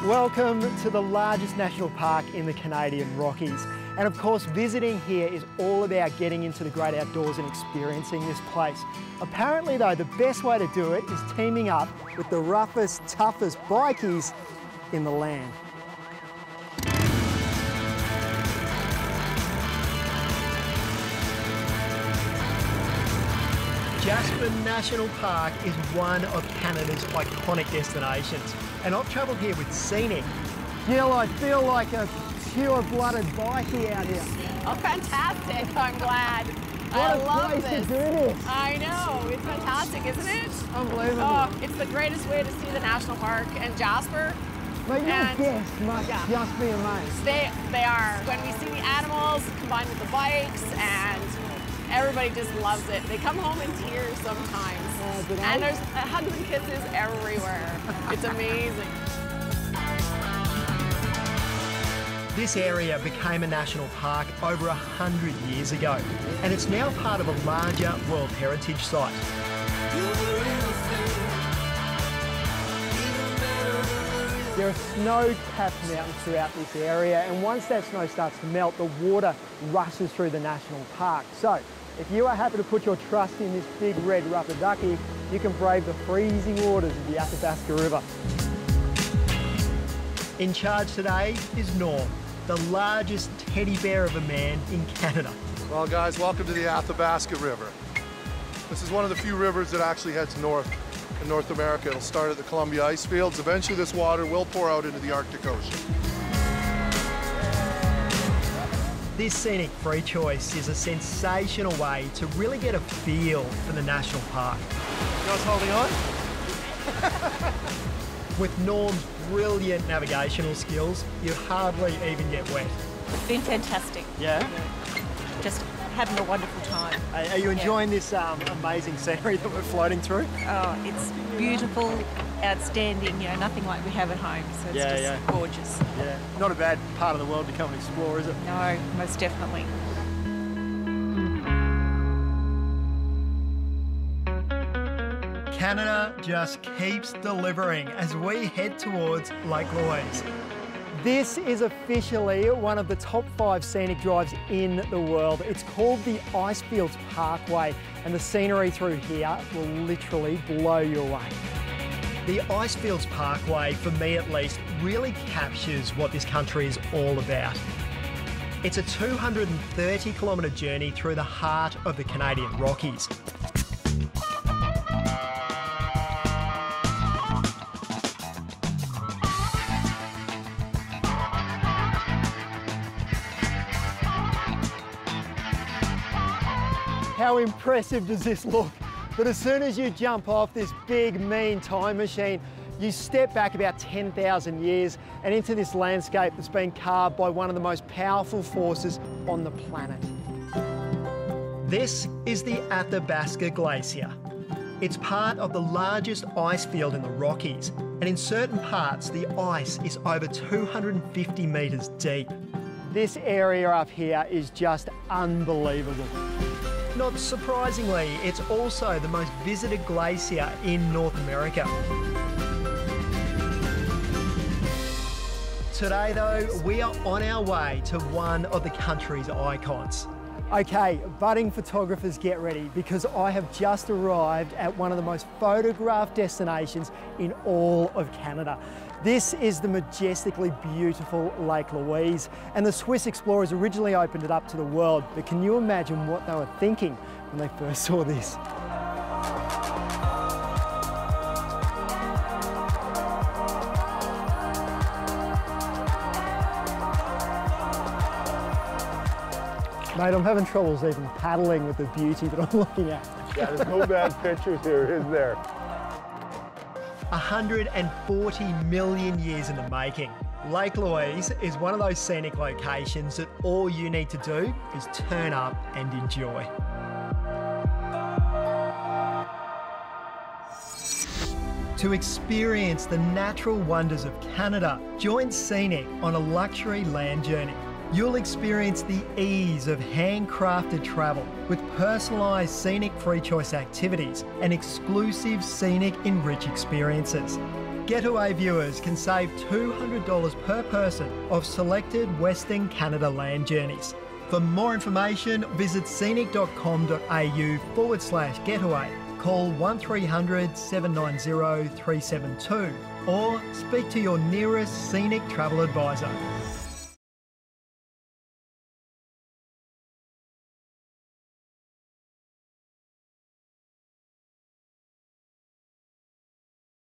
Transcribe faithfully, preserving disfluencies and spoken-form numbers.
Welcome to the largest national park in the Canadian Rockies. And of course, visiting here is all about getting into the great outdoors and experiencing this place. Apparently though, the best way to do it is teaming up with the roughest, toughest bikies in the land. Jasper National Park is one of Canada's iconic destinations, and I've travelled here with Scenic. Jill, I feel like a pure-blooded bikie out here. Oh, fantastic! I'm glad. What I a love place this. to do this. I know, it's fantastic, isn't it? Unbelievable. Oh, it's the greatest way to see the national park and Jasper. Mate, your and guests must yeah. just be amazed. They, they are. When we see the animals combined with the bikes, and everybody just loves it. They come home in tears sometimes. Uh, and there's hugs and kisses everywhere. It's amazing. This area became a national park over a hundred years ago, and it's now part of a larger World Heritage Site. There are snow-capped mountains throughout this area, and once that snow starts to melt, the water rushes through the national park. So, if you are happy to put your trust in this big red rubber ducky, you can brave the freezing waters of the Athabasca River. In charge today is Norm, the largest teddy bear of a man in Canada. Well guys, welcome to the Athabasca River. This is one of the few rivers that actually heads north in North America. It'll start at the Columbia ice fields. Eventually this water will pour out into the Arctic Ocean. This Scenic Free Choice is a sensational way to really get a feel for the national park. You guys holding on? With Norm's brilliant navigational skills, you hardly even get wet. It's been fantastic. Yeah? Just having a wonderful time. Are, are you enjoying yeah. this um, amazing scenery that we're floating through? Oh, it's beautiful, outstanding, you know, nothing like we have at home, so it's yeah, just yeah. gorgeous. Yeah, not a bad part of the world to come and explore, is it? No, most definitely. Canada just keeps delivering as we head towards Lake Louise. This is officially one of the top five scenic drives in the world. It's called the Icefields Parkway, and the scenery through here will literally blow you away. The Icefields Parkway, for me at least, really captures what this country is all about. It's a two hundred thirty kilometre journey through the heart of the Canadian Rockies. How impressive does this look? But as soon as you jump off this big, mean time machine, you step back about ten thousand years and into this landscape that's been carved by one of the most powerful forces on the planet. This is the Athabasca Glacier. It's part of the largest ice field in the Rockies, and in certain parts, the ice is over two hundred fifty metres deep. This area up here is just unbelievable. Not surprisingly, it's also the most visited glacier in North America. Today though, we are on our way to one of the country's icons. Okay, budding photographers, get ready, because I have just arrived at one of the most photographed destinations in all of Canada. This is the majestically beautiful Lake Louise, and the Swiss explorers originally opened it up to the world, but can you imagine what they were thinking when they first saw this? Mate, I'm having troubles even paddling with the beauty that I'm looking at. Yeah, there's no bad pictures here, is there? one hundred forty million years in the making. Lake Louise is one of those scenic locations that all you need to do is turn up and enjoy. To experience the natural wonders of Canada, join Scenic on a luxury land journey. You'll experience the ease of handcrafted travel with personalised scenic free choice activities and exclusive scenic enrich experiences. Getaway viewers can save two hundred dollars per person off selected Western Canada land journeys. For more information, visit scenic.com.au forward slash getaway. Call one three hundred, seven nine zero, three seven two or speak to your nearest Scenic travel advisor.